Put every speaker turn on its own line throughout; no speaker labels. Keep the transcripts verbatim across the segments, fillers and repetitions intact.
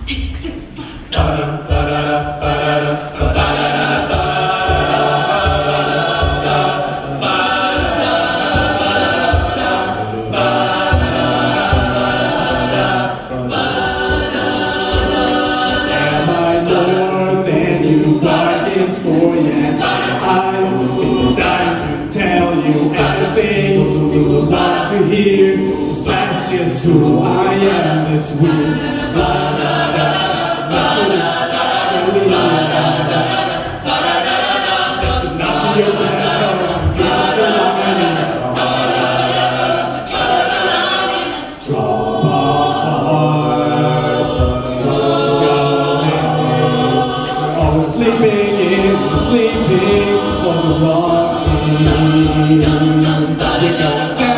That's just who I am, this weird blah, blah, blah, blah, silly, silly, blah, blah, blah, just a notch in your bad nose, you're just a line in the song. Drop a heart, take a leg, we're always sleeping in, sleeping for the wrong team. We're going down.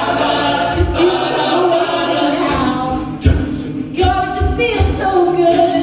God, it just feels so good.